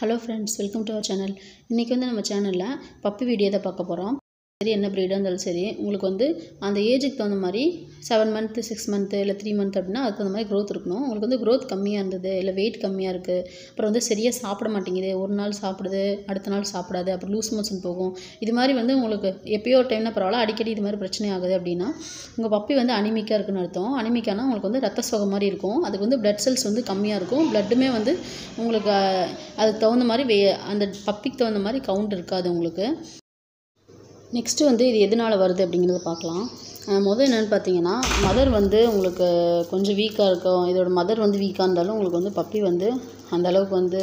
Hello friends, welcome to our channel. இன்னைக்கு வந்து நம்ம சேனல்ல பப்பி வீடியோ தான் பார்க்க போறோம். சரி என்ன பிரீடா இருந்தாலும் சரி உங்களுக்கு வந்து அந்த ஏஜுக்கு தகுந்த மாதிரி 7 month 6 month இல்ல 3 month அப்படினா அதுக்கு தகுந்த மாதிரி growth இருக்கணும். உங்களுக்கு வந்து growth கம்மியா இருந்தது இல்ல weight கம்மியா இருக்கு. அப்புறம் வந்து சரியா சாப்பிட மாட்டேங்குது. ஒரு நாள் சாப்பிடுது, அடுத்த நாள் சாப்பிடாது, அப்புறம் லூஸ் மோஷன் போகும். இது மாதிரி வந்து உங்களுக்கு எப்பயோ ஒரு டைம்னா பரவாயில்லை அடிக்கடி இது மாதிரி பிரச்சனை ஆகுது அப்படினா உங்க பப்பி வந்து அனிமிக்கா இருக்குன்னு அர்த்தம். அனிமிக்கானா உங்களுக்கு வந்து ரத்த சோகை மாதிரி இருக்கும். அதுக்கு வந்து blood cells வந்து கம்மியா இருக்கும். bloodமே வந்து உங்களுக்கு அதுக்கு தகுந்த மாதிரி அந்த பப்பிக்கு தகுந்த மாதிரி கவுண்ட் இருக்காது உங்களுக்கு. நெக்ஸ்ட் வந்து இது எதனால வருது அப்படிங்கறத பார்க்கலாம். முதல்ல என்னன்னு பார்த்தீங்கன்னா மதர் வந்து உங்களுக்கு கொஞ்சம் வீக்கா இருக்கும். இதோட மதர் வந்து வீக்கா இருந்தாலும் உங்களுக்கு வந்து பப்பி வந்து அந்த அளவுக்கு வந்து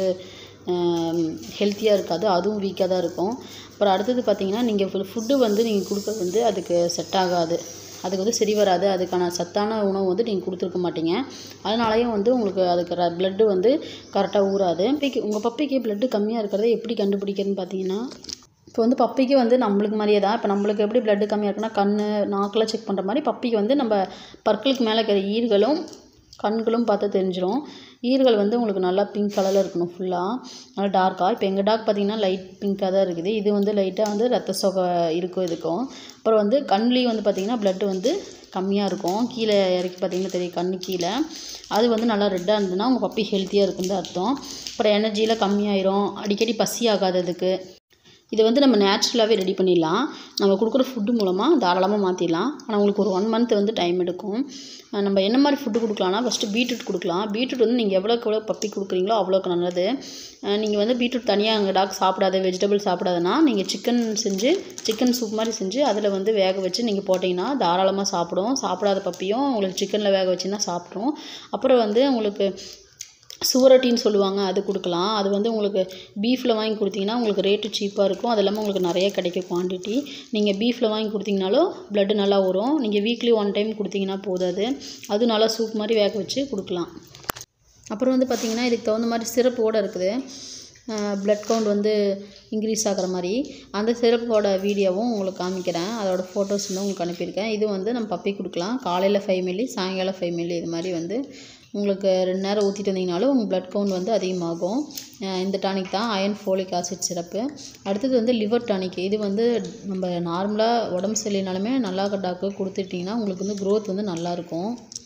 ஹெல்த்தியா இருக்காது. அதுவும் வீக்கா தான் இருக்கும். அப்புறம் அடுத்து பார்த்தீங்கன்னா நீங்க ஃபுட் வந்து நீங்க கொடுக்கிறது வந்து அதுக்கு செட் ஆகாது. அதுக்கு வந்து சரி வராது. அதுக்கான சத்தான உணவு வந்து நீங்க கொடுத்துருக்க மாட்டீங்க. அதனாலயும் வந்து உங்களுக்கு அதுக்கு blood வந்து கரெக்டா ஊறாது. உங்க பப்பிக்கு blood கம்மியா இருக்கிறதை எப்படி கண்டுபிடிக்கிறதுன்னு பார்த்தீங்கன்னா இப்போ வந்து பப்பிக்கு வந்து நம்மளுக்கு மாதிரியே தான். இப்போ நம்மளுக்கு எப்படி blood கம்மியா இருக்குன்னா கண்ணு நாக்குல செக் பண்ற மாதிரி பப்பிக்கு வந்து நம்ம பற்களுக்கு மேலே இருக்கிற ஈர்களும் கண்களும் பார்த்தா தெரிஞ்சிரும். ஈர்கள் வந்து உங்களுக்கு நல்லா பிங்க் கலர்ல இருக்கணும் ஃபுல்லா. நல்லா டார்க்கா. இப்போ எங்க டாக் பார்த்தீங்கன்னா லைட் பிங்கா தான் இருக்குது. இது வந்து லைட்டா வந்து ரத்த சோகை இருக்கும் இதுக்கும். அப்புறம் வந்து கண்லயும் வந்து பார்த்தீங்கன்னா blood வந்து கம்மியா இருக்கும். கீழே இறக்கி பார்த்தீங்கன்னா தெரியும் கண்ணு கீழே. அது வந்து நல்லா ரெட்டா இருந்ததுன்னா உங்க பப்பி ஹெல்த்தியா இருக்குன்னு அர்த்தம். அப்புறம் எனர்ஜில கம்மியாயிரும். அடிக்கடி பசி ஆகாததுக்கு. இது வந்து நம்ம நேச்சுரலாவே ரெடி பண்ணிடலாம். நம்ம கொடுக்குற ஃபுட் மூலமா தாராளமா மாத்திடலாம். ஆனா உங்களுக்கு ஒரு 1 month வந்து டைம் எடுக்கும். நம்ம என்ன மாதிரி ஃபுட் கொடுக்கலாம்னா ஃபர்ஸ்ட் பீட்ரூட் கொடுக்கலாம். பீட்ரூட் வந்து நீங்க எவ்வளவுக்கு பப்பி கொடுக்குறீங்களோ அவ்வளவுக்கு நல்லது. நீங்க வந்து பீட்ரூட் தனியா உங்க டாக் சாப்பிடாத வெஜிடபிள் சாப்பிடாதனா நீங்க சிக்கன் சூப் மாதிரி செஞ்சு அதுல வந்து வேக வச்சு நீங்க போட்டீங்கன்னா தாராளமா சாப்பிடும். சாப்பிடாத பப்பியும் உங்களுக்கு சிக்கன்ல வேக வச்சினா சாப்பிடும். அப்புறம் வந்து உங்களுக்கு சுவரொட்டின்னு சொல்லுவாங்க அது கொடுக்கலாம். அது வந்து உங்களுக்கு பீஃப்ல வாங்கி கொடுத்தீங்கன்னா உங்களுக்கு ரேட் சீப்பா இருக்கும். அது இல்லாம உங்களுக்கு நிறைய கிடைக்கும் குவாண்டிட்டி. நீங்க பீஃப்ல வாங்கி கொடுத்தீங்கனாலும் blood நல்லா வரும். நீங்க வீக்லி 1 டைம் கொடுத்தீங்கன்னா போதாது. அது நல்லா சூப் மாதிரி வேக வச்சு கொடுக்கலாம். அப்புறம் வந்து பாத்தீங்கன்னா இதுக்கு தகுந்த மாதிரி சிரப்போட இருக்குது. blood count வந்து இன்க்ரீஸ் ஆகுற மாதிரி அந்த சிரப்போட வீடியோவும் உங்களுக்கு காமிக்கிறேன். அதோட ஃபோட்டோஸ் வந்து உங்களுக்கு அனுப்பியிருக்கேன். இது வந்து நம்ம பப்பி கொடுக்கலாம். காலையில 5 ml சாயங்காலம் 5 ml இது மாதிரி வந்து உங்களுக்கு 2 நேரம் ஊத்திட்டு வந்தீங்கனாலும் உங்க blood count வந்து அதிகமாகும். இந்த டானிக் தான் அயர்ன் ஃபோலிக் ஆசிட் சிரப். அடுத்து வந்து லிவர் டானிக். இது வந்து நம்ம நார்மலா உடம்பு சரியில்லைனாலுமே நல்லா டாக்கு கொடுத்துட்டீங்கன்னா உங்களுக்கு வந்து growth வந்து நல்லா இருக்கும்.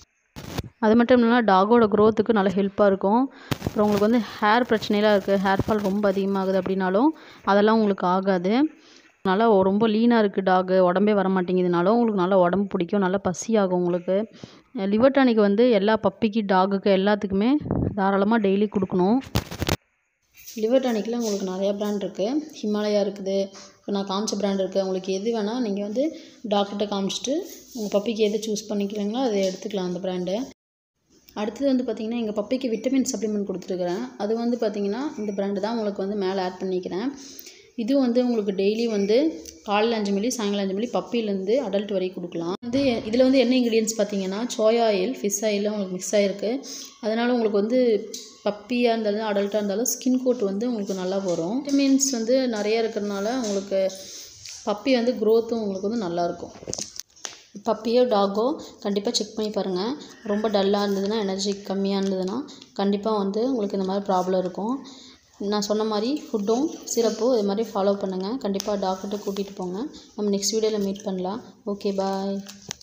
அது மட்டும் இல்லனா டாகோட growthக்கு நல்ல ஹெல்ப்பா இருக்கும். அப்புறம் உங்களுக்கு வந்து ஹேர் பிரச்சனைலாம் இருக்கு. ஹேர் ஃபால் ரொம்ப அதிகமாகுது அப்படினாலும் அதெல்லாம் உங்களுக்கு ஆகாது. நல்லா ரொம்ப லீனா இருக்கு டாக் உடம்பே வர மாட்டேங்குதுனாலும் உங்களுக்கு நல்லா உடம்பு பிடிக்கும். நல்லா பசி ஆகும் உங்களுக்கு. லிவர் டானிக் வந்து எல்லா பப்பிக்கு டாகுக்கு எல்லாத்துக்குமே தாராளமா டெய்லி கொடுக்கணும். லிவர் டானிக்ல உங்களுக்கு நிறைய பிராண்ட் இருக்கு. ஹிmalaya இருக்குது. நான் காமிச்ச பிராண்ட் இருக்கு. உங்களுக்கு எது வேணா நீங்க வந்து டாக்டர்ட்ட காமிச்சிட்டு உங்க பப்பிக்கு எது சூஸ் பண்ணிக்கிறீங்களோ அதை எடுத்துக்கலாம் அந்த பிராண்ட். அடுத்து வந்து பாத்தீங்கன்னா எங்க பப்பிக்கு விட்டமின் சப்ளிமெண்ட் கொடுத்துருக்கேன். அது வந்து பாத்தீங்கன்னா இந்த பிராண்ட் தான் உங்களுக்கு வந்து மேலே ஆட் பண்ணிக்கிறேன். இது வந்து உங்களுக்கு டெய்லி வந்து காலையில 5 ml சாயங்காலம் 5 ml பப்பில இருந்து அடல்ட் வரைக்கும் கொடுக்கலாம். வந்து இதுல வந்து என்ன இன்கிரிடியன்ட்ஸ் பாத்தீங்கன்னா சோயா ஆயில், ஃபிஷ் ஆயில் உங்களுக்கு மிக்ஸ் ஆயிருக்கு. அதனால உங்களுக்கு வந்து பப்பியா இருந்தாலும் அடல்ட்டா இருந்தாலும் ஸ்கின் கோட் வந்து உங்களுக்கு நல்லா வரும். விட்டமின்ஸ் வந்து நிறைய இருக்கிறதுனால உங்களுக்கு பப்பி வந்து growthம் உங்களுக்கு வந்து நல்லா இருக்கும். பப்பியோ டாகோ கண்டிப்பா செக் பண்ணி பாருங்க. ரொம்ப டல்லா இருந்ததுன்னா எனர்ஜி கம்மியா இருந்ததுன்னா கண்டிப்பா வந்து உங்களுக்கு இந்த மாதிரி ப்ராப்ளம் இருக்கும். நான் சொன்ன மாதிரி ஃபுட்டும் சிரப்பும் இது மாதிரி ஃபாலோ பண்ணுங்க. கண்டிப்பா டாக்டர்ட்ட கூட்டிட்டு போங்க. நம்ம நெக்ஸ்ட் வீடியோல மீட் பண்ணலாம். Okay by.